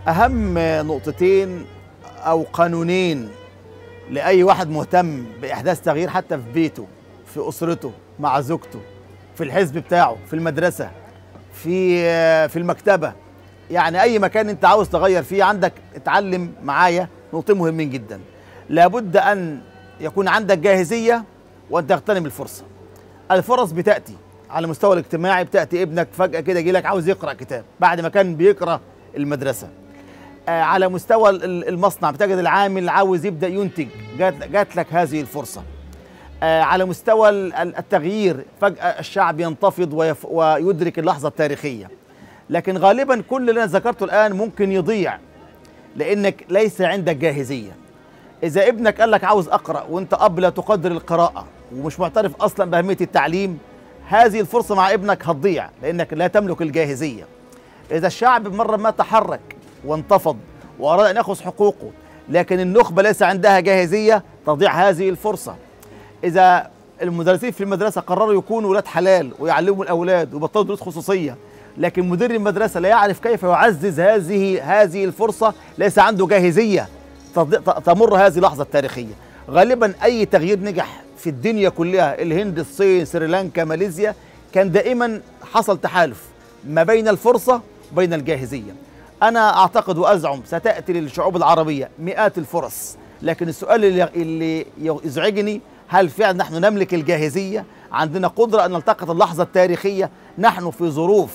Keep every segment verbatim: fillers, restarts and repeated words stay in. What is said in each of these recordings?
أهم نقطتين أو قانونين لأي واحد مهتم بإحداث تغيير حتى في بيته، في أسرته، مع زوجته، في الحزب بتاعه، في المدرسة، في في المكتبة، يعني أي مكان أنت عاوز تغير فيه. عندك اتعلم معايا نقطتين مهمين جدا. لابد أن يكون عندك جاهزية وأن تغتنم الفرصة. الفرص بتأتي على المستوى الاجتماعي، بتأتي ابنك فجأة كده يجي لك عاوز يقرأ كتاب بعد ما كان بيقرأ المدرسة. آه على مستوى المصنع بتجد العامل عاوز يبدأ ينتج، جات, جات لك هذه الفرصة. آه على مستوى التغيير فجأة الشعب ينتفض ويف ويدرك اللحظة التاريخية. لكن غالبا كل اللي أنا ذكرته الآن ممكن يضيع لأنك ليس عندك جاهزية. إذا ابنك قال لك عاوز أقرأ وأنت أب لا تقدر القراءة ومش معترف أصلا بأهمية التعليم، هذه الفرصة مع ابنك هتضيع لأنك لا تملك الجاهزية. إذا الشعب مرة ما تحرك وانتفض وأراد أن يأخذ حقوقه لكن النخبة ليس عندها جاهزية، تضيع هذه الفرصة. إذا المدرسين في المدرسة قرروا يكونوا ولاد حلال ويعلموا الأولاد وبطلوا دروس خصوصية، لكن مدير المدرسة لا يعرف كيف يعزز هذه هذه الفرصة، ليس عنده جاهزية، تمر هذه اللحظة التاريخية. غالبا أي تغيير نجح في الدنيا كلها، الهند، الصين، سريلانكا، ماليزيا، كان دائما حصل تحالف ما بين الفرصة وبين الجاهزية. أنا أعتقد وأزعم ستأتي للشعوب العربية مئات الفرص، لكن السؤال اللي, اللي يزعجني، هل فعلا نحن نملك الجاهزية؟ عندنا قدرة أن نلتقط اللحظة التاريخية؟ نحن في ظروف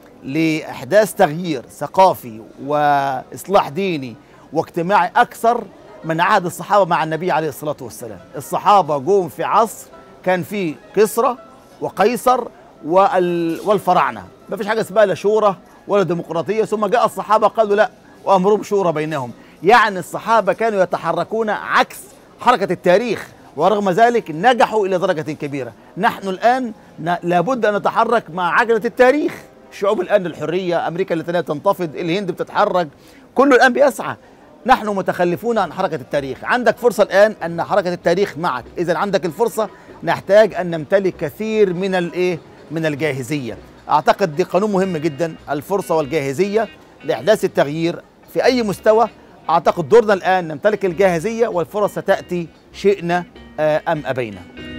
لإحداث تغيير ثقافي وإصلاح ديني واجتماعي أكثر من عهد الصحابة مع النبي عليه الصلاة والسلام. الصحابة جم في عصر كان فيه كسرى وقيصر والفراعنة، ما فيش حاجة اسمها لا شورى ولا ديمقراطية، ثم جاء الصحابة قالوا لا وأمرهم شورى بينهم. يعني الصحابة كانوا يتحركون عكس حركة التاريخ، ورغم ذلك نجحوا إلى درجة كبيرة. نحن الآن لابد أن نتحرك مع عجلة التاريخ. الشعوب الآن الحرية، أمريكا اللاتينية تنتفض، الهند بتتحرك، كله الآن بيسعى. نحن متخلفون عن حركة التاريخ. عندك فرصة الآن أن حركة التاريخ معك. إذا عندك الفرصة، نحتاج أن نمتلك كثير من الإيه؟ من الجاهزية. أعتقد دي قانون مهم جدا، الفرصة والجاهزية لإحداث التغيير في أي مستوى. أعتقد دورنا الآن نمتلك الجاهزية، والفرص ستأتي شئنا أم أبينا.